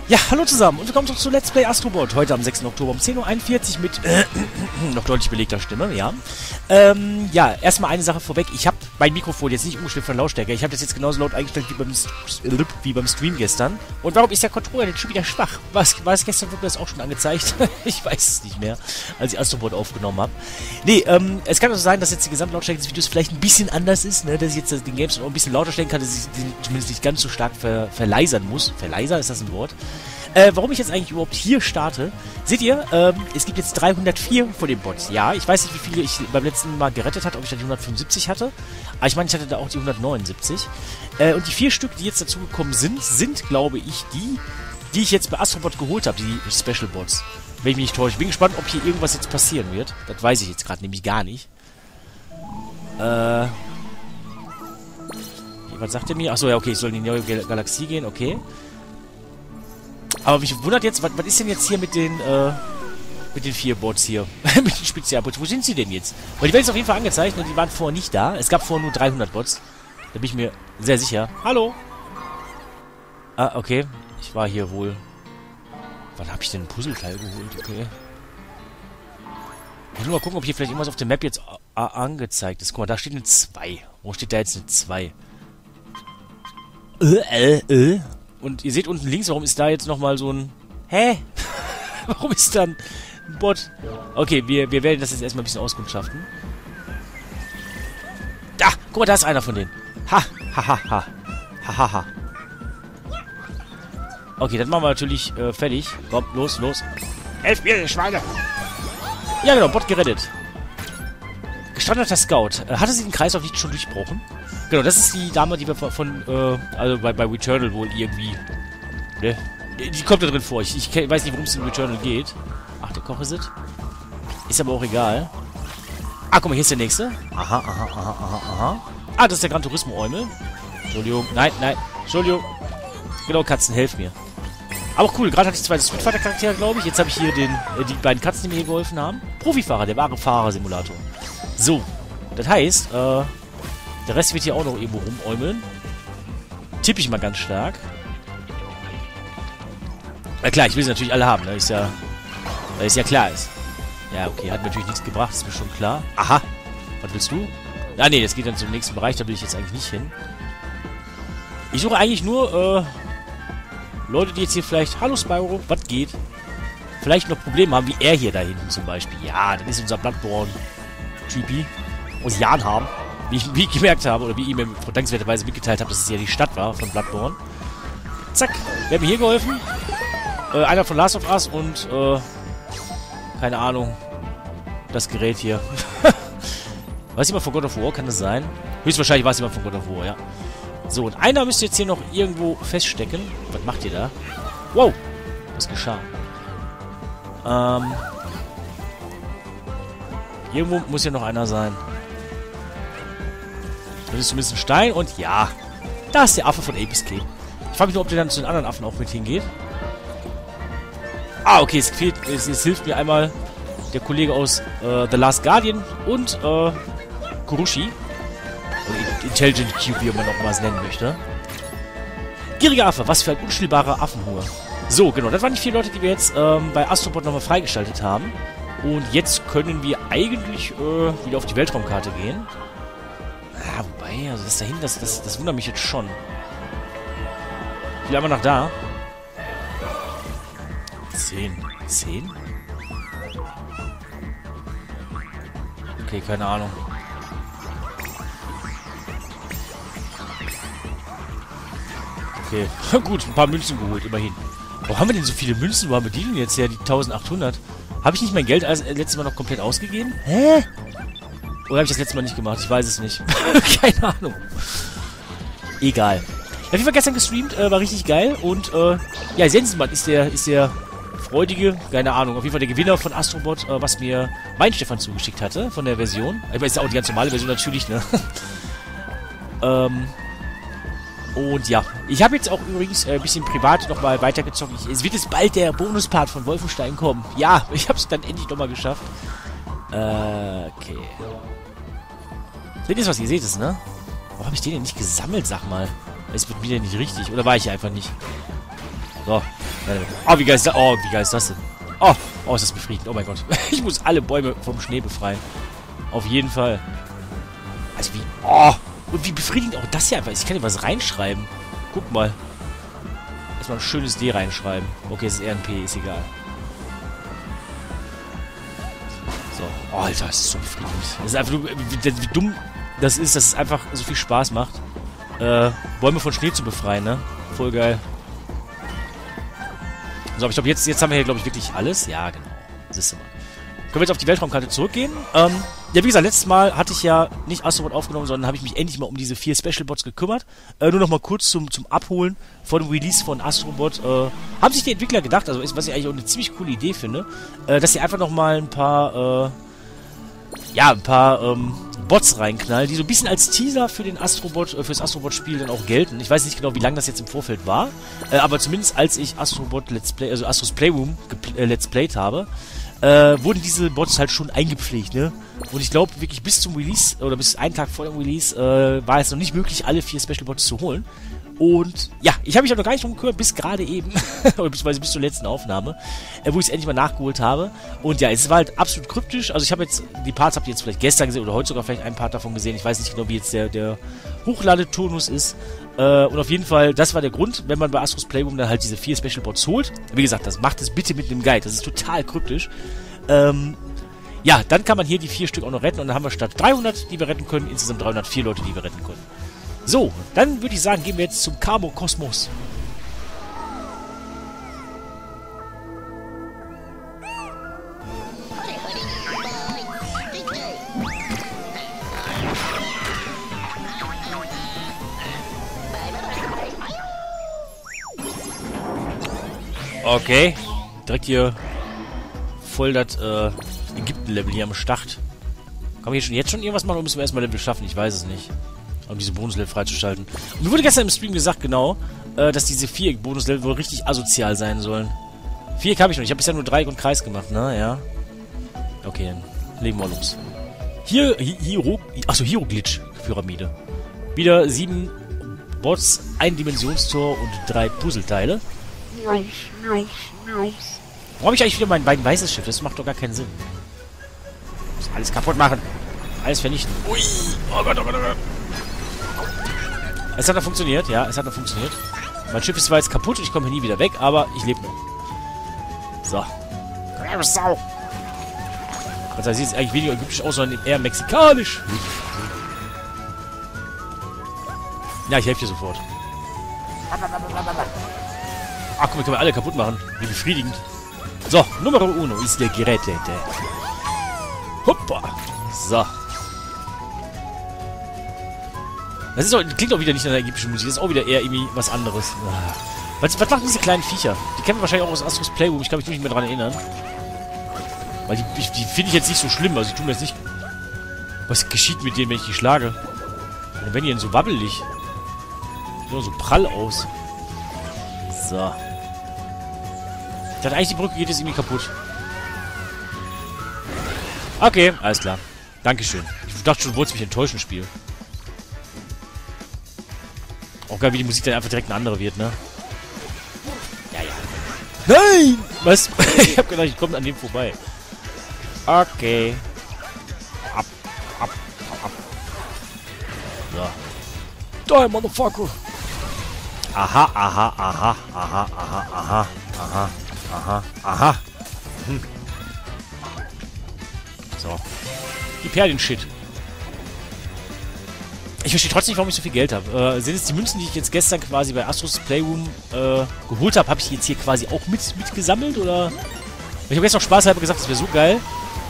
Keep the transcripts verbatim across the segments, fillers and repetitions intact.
Ja, hallo zusammen und willkommen zurück zu Let's Play Astrobot. Heute am sechsten Oktober um zehn Uhr einundvierzig mit äh, noch deutlich belegter Stimme, ja. Ähm, ja, erstmal eine Sache vorweg. Ich habe mein Mikrofon jetzt nicht umgestellt von Lautstärke. Ich habe das jetzt genauso laut eingestellt wie beim, wie beim Stream gestern. Und warum ist der Controller denn schon wieder schwach? War es, war es gestern, wurde mir das auch schon angezeigt? Ich weiß es nicht mehr, als ich Astrobot aufgenommen habe. Nee, ähm, es kann also sein, dass jetzt die Gesamtlautstärke des Videos vielleicht ein bisschen anders ist, ne? Dass ich jetzt den Games auch ein bisschen lauter stellen kann, dass ich den zumindest nicht ganz so stark ver verleisern muss. Verleiser, ist das ein Wort? Äh, warum ich jetzt eigentlich überhaupt hier starte, seht ihr, ähm, es gibt jetzt dreihundertvier von den Bots. Ja, ich weiß nicht, wie viele ich beim letzten Mal gerettet hatte, ob ich da die hundertfünfundsiebzig hatte. Aber ich meine, ich hatte da auch die hundertneunundsiebzig. Äh, und die vier Stück, die jetzt dazugekommen sind, sind, glaube ich, die, die ich jetzt bei Astrobot geholt habe, die Special Bots. Wenn ich mich nicht täusche. Ich bin gespannt, ob hier irgendwas jetzt passieren wird. Das weiß ich jetzt gerade nämlich gar nicht. Äh... Was sagt er mir? Achso, ja, okay, ich soll in die neue Gal Galaxie gehen, okay. Aber mich wundert jetzt, was, was ist denn jetzt hier mit den, äh, mit den vier Bots hier? Mit den Spezialbots. Wo sind sie denn jetzt? Weil die werden jetzt auf jeden Fall angezeigt und die waren vorher nicht da. Es gab vorher nur dreihundert Bots. Da bin ich mir sehr sicher. Hallo? Ah, okay. Ich war hier wohl... Wann habe ich denn ein Puzzleteil geholt? Okay. Ich will nur mal gucken, ob hier vielleicht irgendwas auf der Map jetzt angezeigt ist. Guck mal, da steht eine zwei. Wo steht da jetzt eine zwei? Äh, äh, äh. Und ihr seht unten links, warum ist da jetzt nochmal so ein... Hä? Warum ist da ein Bot? Okay, wir, wir werden das jetzt erstmal ein bisschen auskundschaften. Da! Guck mal, da ist einer von denen. Ha! Ha, ha, ha. Ha, ha, ha. Okay, dann machen wir natürlich äh, fertig. Komm, los, los. Helft mir, ihr Schweine! Ja, genau, Bot gerettet. Gestrandeter Scout. Äh, hatte sie den Kreislauf nicht schon durchbrochen? Genau, das ist die Dame, die wir von, von äh, also bei, bei Returnal wohl irgendwie, ne? Die kommt da drin vor. Ich, ich weiß nicht, worum es in Returnal geht. Ach, der Koch ist es. Ist aber auch egal. Ah, guck mal, hier ist der nächste. Aha, aha, aha, aha, aha. Ah, das ist der Gran Turismo-Eumel. Entschuldigung, nein, nein, Entschuldigung. Genau, Katzen, helf mir. Aber cool, gerade hatte ich zwei Street Fighter-Charaktere, glaube ich. Jetzt habe ich hier den, äh, die beiden Katzen, die mir hier geholfen haben. Profifahrer, der wahre Fahrersimulator. So, das heißt, äh... der Rest wird hier auch noch irgendwo rumäumeln. Tippe ich mal ganz stark. Na klar, ich will sie natürlich alle haben, ne? Ist ja... Weil es ja klar ist. Ja, okay, hat natürlich nichts gebracht, ist mir schon klar. Aha! Was willst du? Ah, nee, das geht dann zum nächsten Bereich, da will ich jetzt eigentlich nicht hin. Ich suche eigentlich nur, äh... Leute, die jetzt hier vielleicht... Hallo Spyro, was geht? Vielleicht noch Probleme haben, wie er hier da hinten zum Beispiel. Ja, das ist unser Bloodborne-Typi. Aus Jahren haben. Wie ich, wie ich gemerkt habe, oder wie ich ihm dankenswerterweise mitgeteilt habe, dass es ja die Stadt war von Bloodborne. Zack, wer hat mir hier geholfen? Äh, einer von Last of Us und, äh, keine Ahnung, das Gerät hier. Weiß jemand von God of War? Kann das sein? Höchstwahrscheinlich war es jemand von God of War, ja. So, und einer müsste jetzt hier noch irgendwo feststecken. Was macht ihr da? Wow, was geschah? Ähm, irgendwo muss hier noch einer sein. Das ist zumindest ein Stein und ja, da ist der Affe von Apis Cape. Ich frage mich nur, ob der dann zu den anderen Affen auch mit hingeht. Ah, okay, es, fehlt, es, es hilft mir einmal der Kollege aus äh, The Last Guardian und äh, Kurushi. Oder Intelligent Cube, wie man auch mal es nennen möchte. Gieriger Affe, was für ein unstillbarer Affenhunger. So, genau, das waren die vier Leute, die wir jetzt ähm, bei Astrobot nochmal freigeschaltet haben. Und jetzt können wir eigentlich äh, wieder auf die Weltraumkarte gehen. Ja, wobei, also das dahin, das, das, das wundert mich jetzt schon. Ich will einmal nach da. Zehn. Zehn? Okay, keine Ahnung. Okay, gut, ein paar Münzen geholt, immerhin. Wo haben wir denn so viele Münzen? Wo haben wir die denn jetzt her, die eintausendachthundert? Habe ich nicht mein Geld als letztes Mal noch komplett ausgegeben? Hä? Oder habe ich das letzte Mal nicht gemacht? Ich weiß es nicht. Keine Ahnung. Egal. Ja, wie wir gestern gestreamt, äh, war richtig geil. Und, äh, ja, Sensenmann ist der, ist der freudige, keine Ahnung, auf jeden Fall der Gewinner von Astrobot, äh, was mir mein Stefan zugeschickt hatte, von der Version. Ich weiß, ist ja auch die ganz normale Version natürlich, ne? ähm, und ja, ich habe jetzt auch übrigens äh, ein bisschen privat nochmal weitergezockt. Ich, es wird jetzt bald der Bonuspart von Wolfenstein kommen. Ja, ich habe es dann endlich nochmal geschafft. Äh, okay. Seht ihr was? Ihr seht es, ne? Warum habe ich den denn nicht gesammelt, sag mal? Es wird wieder nicht richtig. Oder war ich einfach nicht? So. Oh, wie geil ist das? Oh, wie geil ist das denn? Oh, oh, ist das befriedigend. Oh mein Gott. Ich muss alle Bäume vom Schnee befreien. Auf jeden Fall. Also wie... Oh! Und wie befriedigend auch das hier einfach ist. Ich kann hier was reinschreiben. Guck mal. Erstmal ein schönes D reinschreiben. Okay, es ist eher ein P, ist egal. So. Oh, Alter, das ist so befriedigend. Das ist einfach nur... Wie, wie dumm das ist, dass es einfach so viel Spaß macht. Äh, Bäume von Schnee zu befreien, ne? Voll geil. So, aber ich glaube, jetzt, jetzt haben wir hier, glaube ich, wirklich alles. Ja, genau. Siehst du mal. Können wir jetzt auf die Weltraumkarte zurückgehen? Ähm, ja, wie gesagt, letztes Mal hatte ich ja nicht Astrobot aufgenommen, sondern habe ich mich endlich mal um diese vier Special Bots gekümmert. Äh, nur noch mal kurz zum, zum Abholen vor dem Release von Astrobot. Äh, haben sich die Entwickler gedacht, also was ich eigentlich auch eine ziemlich coole Idee finde, äh, dass sie einfach noch mal ein paar, äh, ja, ein paar, ähm, Bots reinknallen, die so ein bisschen als Teaser für den Astrobot, äh, fürs Astrobot-Spiel dann auch gelten. Ich weiß nicht genau, wie lange das jetzt im Vorfeld war, äh, aber zumindest als ich Astrobot Let's Play, also Astros Playroom äh, Let's Played habe, äh, wurden diese Bots halt schon eingepflegt, ne? Und ich glaube wirklich bis zum Release, oder bis einen Tag vor dem Release, äh, war es noch nicht möglich, alle vier Special Bots zu holen. Und ja, ich habe mich auch noch gar nicht drum gekümmert, bis gerade eben, oder beziehungsweise bis zur letzten Aufnahme, äh, wo ich es endlich mal nachgeholt habe. Und ja, es war halt absolut kryptisch. Also ich habe jetzt, die Parts habt ihr jetzt vielleicht gestern gesehen oder heute sogar vielleicht einen Part davon gesehen. Ich weiß nicht genau, wie jetzt der, der Hochladeturnus ist. Äh, und auf jeden Fall, das war der Grund, wenn man bei Astros Playroom dann halt diese vier Special Bots holt. Wie gesagt, das macht es bitte mit einem Guide. Das ist total kryptisch. Ähm, ja, dann kann man hier die vier Stück auch noch retten. Und dann haben wir statt dreihundert, die wir retten können, insgesamt dreihundertvier Leute, die wir retten können. So, dann würde ich sagen, gehen wir jetzt zum Camo Kosmos. Okay, direkt hier voll das äh, Ägypten-Level hier am Start. Kann man hier schon jetzt schon irgendwas machen oder müssen wir erstmal Level schaffen? Ich weiß es nicht. Um diese Bonuslevel freizuschalten. Und mir wurde gestern im Stream gesagt, genau, äh, dass diese Viereck-Bonuslevel wohl richtig asozial sein sollen. Viereck habe ich noch. Ich habe bisher nur Dreieck und Kreis gemacht, ne? Ja. Okay, dann legen wir los. Hier, Hiro, achso, Hero-Glitch-Pyramide. Wieder sieben Bots, ein Dimensionstor und drei Puzzleteile. Warum habe ich eigentlich wieder mein, mein weißes Schiff? Das macht doch gar keinen Sinn. Ich muss alles kaputt machen. Alles vernichten. Ui! Oh Gott, oh Gott, oh Gott. Es hat noch funktioniert, ja, es hat noch funktioniert. Mein Schiff ist zwar jetzt kaputt und ich komme hier nie wieder weg, aber ich lebe noch. So. Sau. Also sieht es eigentlich weniger ägyptisch aus, sondern eher mexikanisch. Ja, ich helfe dir sofort. Ach, guck mal, können wir alle kaputt machen. Wie befriedigend. So, Numero uno ist der Gerätete. Hoppa. So. Das ist auch, klingt auch wieder nicht nach der ägyptischen Musik. Das ist auch wieder eher irgendwie was anderes. Was, was machen diese kleinen Viecher? Die kennen wir wahrscheinlich auch aus Astros Playroom. Ich glaube, ich muss mich mehr daran erinnern. Weil die, die finde ich jetzt nicht so schlimm. Also, ich tue mir jetzt nicht... Was geschieht mit denen, wenn ich die schlage? Dann werden die denn so wabbelig. Sieht so prall aus. So. Ich dachte eigentlich, die Brücke geht jetzt irgendwie kaputt. Okay, alles klar. Dankeschön. Ich dachte schon, du wolltest mich enttäuschen, Spiel. Auch geil, wie die Musik dann einfach direkt eine andere wird, ne? Ja, ja. Nein! Was? Ich hab gedacht, ich komme an dem vorbei. Okay. Ab, ab, ab. So. Die, Motherfucker! Aha, aha, aha, aha, aha, aha, aha, aha, aha. Hm. So. Gib her den Shit. Ich verstehe trotzdem nicht, warum ich so viel Geld habe. Äh, sind es die Münzen, die ich jetzt gestern quasi bei Astros Playroom äh, geholt habe, habe ich die jetzt hier quasi auch mit, mit gesammelt, oder? Ich habe jetzt noch spaßhalber gesagt, das wäre so geil.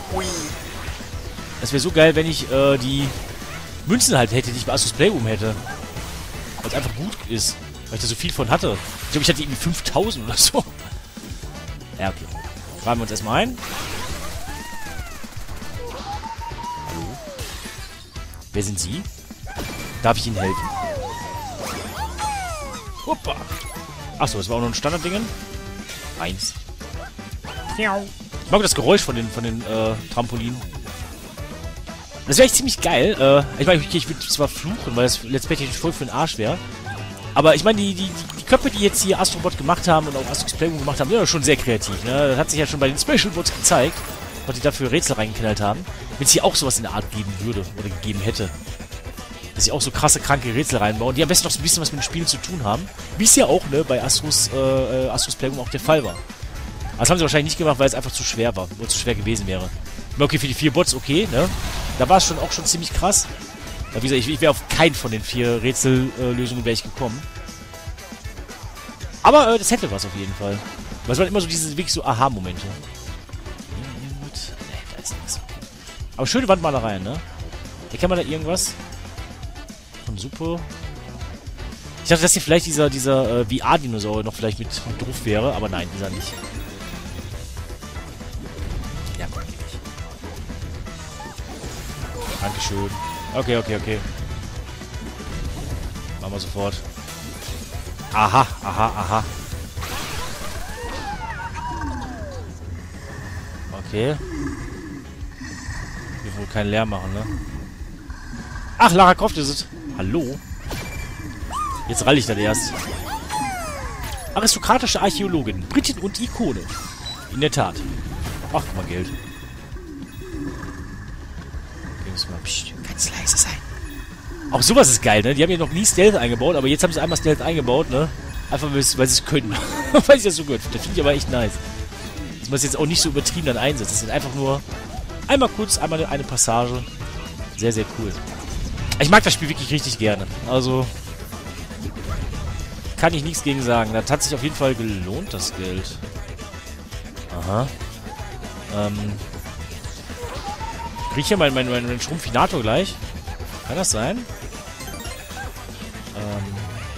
Das wäre so geil, wenn ich äh, die Münzen halt hätte, die ich bei Astros Playroom hätte. Weil es einfach gut ist. Weil ich da so viel von hatte. Ich glaube, ich hatte irgendwie fünftausend oder so. Ja, okay. Tragen wir uns erstmal ein. Hallo? Wer sind Sie? Darf ich Ihnen helfen? Hoppa! Achso, das war auch noch ein Standarddingen. Eins. Ich mag das Geräusch von den, von den äh, Trampolinen. Das wäre echt ziemlich geil. Äh, ich meine, okay, ich würde zwar fluchen, weil das Let's Play technisch voll für den Arsch wäre. Aber ich meine, die, die, die Köpfe, die jetzt hier Astrobot gemacht haben und auch Astro's Playroom gemacht haben, sind ja schon sehr kreativ. Ne? Das hat sich ja schon bei den Special Bots gezeigt, was die da für Rätsel reingeknallt haben. Wenn es hier auch sowas in der Art geben würde oder gegeben hätte. Dass sie auch so krasse, kranke Rätsel reinbauen, die am besten noch so ein bisschen was mit den Spielen zu tun haben. Wie es ja auch ne, bei Astro's, äh, Astro's Playroom auch der Fall war. Aber das haben sie wahrscheinlich nicht gemacht, weil es einfach zu schwer war. Oder zu schwer gewesen wäre. Okay, für die vier Bots okay, ne? Da war es schon auch schon ziemlich krass. Ja, wie gesagt, ich, ich wäre auf keinen von den vier Rätsellösungen wäre ich gekommen. Aber äh, das hätte was auf jeden Fall. Weil es waren immer so diese wirklich so Aha-Momente. Nee, da ist nichts. Aber schöne Wandmalereien, ne? Erkennt man da irgendwas? Von super. Ich dachte, dass hier vielleicht dieser, dieser äh, V R-Dinosaurier noch vielleicht mit, mit drauf wäre, aber nein, dieser nicht. Ja, gut, geht nicht. Dankeschön. Okay, okay, okay. Machen wir sofort. Aha, aha, aha. Okay. Wir wohl keinen Lärm machen, ne? Ach, Lara Croft ist es. Hallo? Jetzt rall ich dann erst. Aristokratische Archäologin. Britin und Ikone. In der Tat. Ach, guck mal, Geld. Okay, müssen wir pst, ganz leise sein. Auch sowas ist geil, ne? Die haben ja noch nie Stealth eingebaut, aber jetzt haben sie einmal Stealth eingebaut, ne? Einfach, weil sie es können. Weil ich das so gut finde. Das finde ich aber echt nice. Dass man es jetzt auch nicht so übertrieben dann einsetzt. Das ist einfach nur einmal kurz, einmal eine Passage. Sehr, sehr cool. Ich mag das Spiel wirklich richtig gerne. Also kann ich nichts gegen sagen. Das hat sich auf jeden Fall gelohnt, das Geld. Aha. Ähm. Krieg ich hier meinen mein, mein, mein Schrumpfinator gleich? Kann das sein? Ähm.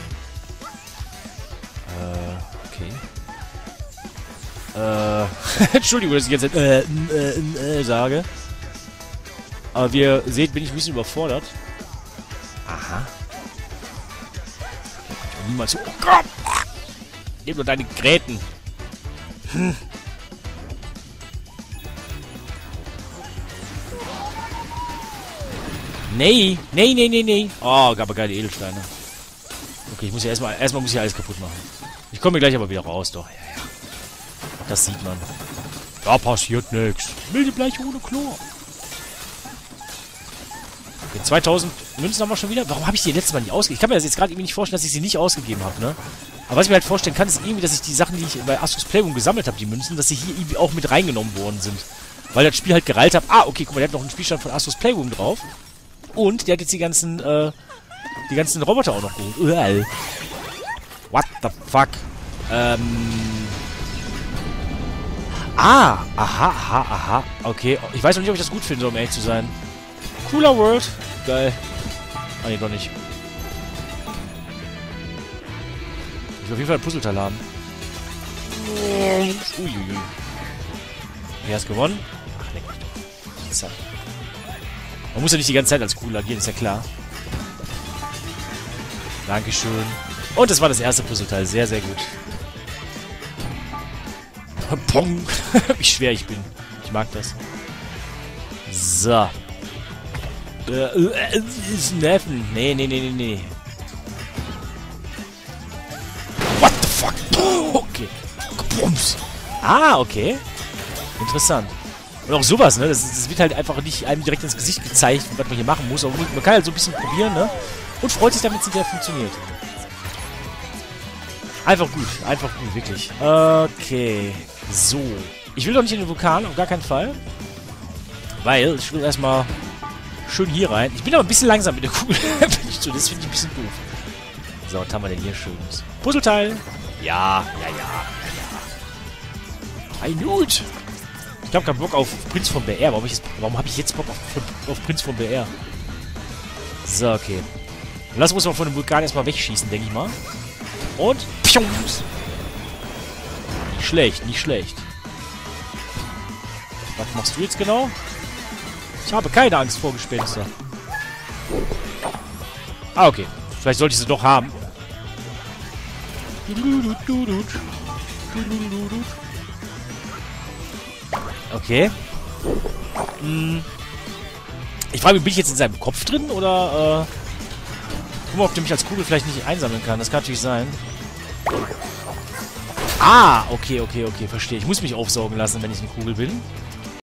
Äh, okay. Äh. Entschuldigung, dass ich jetzt äh, äh, äh, sage. Aber wie ihr seht, bin ich ein bisschen überfordert. Aha. Niemals so. Oh Gott! Nimm nur deine Gräten. Hm. Nee, nee, nee, nee, nee. Oh, gab aber geile Edelsteine. Okay, ich muss ja erstmal, erstmal muss ich alles kaputt machen. Ich komme gleich aber wieder raus, doch. Ja, ja. Das sieht man. Da passiert nichts. Milde Bleiche ohne Chlor. Okay, zweitausend Münzen haben wir schon wieder. Warum habe ich die letztes Mal nicht ausgegeben? Ich kann mir das jetzt gerade irgendwie nicht vorstellen, dass ich sie nicht ausgegeben habe, ne? Aber was ich mir halt vorstellen kann, ist irgendwie, dass ich die Sachen, die ich bei Astro's Playroom gesammelt habe, die Münzen, dass sie hier irgendwie auch mit reingenommen worden sind. Weil das Spiel halt gereilt hat. Ah, okay, guck mal, der hat noch einen Spielstand von Astro's Playroom drauf. Und der hat jetzt die ganzen, äh, die ganzen Roboter auch noch geholt. Uah. What the fuck? Ähm. Ah, aha, aha, aha. Okay, ich weiß noch nicht, ob ich das gut finde, um ehrlich zu sein. Cooler World. Geil. Ah, nee, doch nicht. Ich will auf jeden Fall ein Puzzleteil haben. Uiuiui. Wer hat gewonnen? Ach, leck mich doch. Zack. Man muss ja nicht die ganze Zeit als cool agieren, ist ja klar. Dankeschön. Und das war das erste Puzzleteil. Sehr, sehr gut. Pong. Wie schwer ich bin. Ich mag das. So. Äh, äh, ist nerven. Nee, nee, nee, nee, nee. What the fuck? Okay. Bums. Ah, okay. Interessant. Und auch sowas, ne? Das, das wird halt einfach nicht einem direkt ins Gesicht gezeigt, was man hier machen muss. Aber man kann halt so ein bisschen probieren, ne? Und freut sich, damit es hinterher funktioniert. Einfach gut. Einfach gut, wirklich. Okay. So. Ich will doch nicht in den Vulkan, auf gar keinen Fall. Weil, ich will erstmal schön hier rein. Ich bin aber ein bisschen langsam mit der Kugel. Das finde ich ein bisschen doof. So, was haben wir denn hier Schönes? Puzzleteil. Ja, ja, ja, ja, ja. Ein Nut. Ich habe keinen Bock auf Prinz von B R. Warum, ich jetzt, warum habe ich jetzt Bock auf, auf Prinz von B R? So, okay. Und das muss man von dem Vulkan erstmal wegschießen, denke ich mal. Und Pschungs. Nicht schlecht, nicht schlecht. Was machst du jetzt genau? Ich habe keine Angst vor Gespenster. Ah, okay. Vielleicht sollte ich sie doch haben. Okay. Hm. Ich frage mich, bin ich jetzt in seinem Kopf drin, oder, äh... Guck mal, ob der mich als Kugel vielleicht nicht einsammeln kann. Das kann natürlich sein. Ah, okay, okay, okay, verstehe. Ich muss mich aufsaugen lassen, wenn ich eine Kugel bin.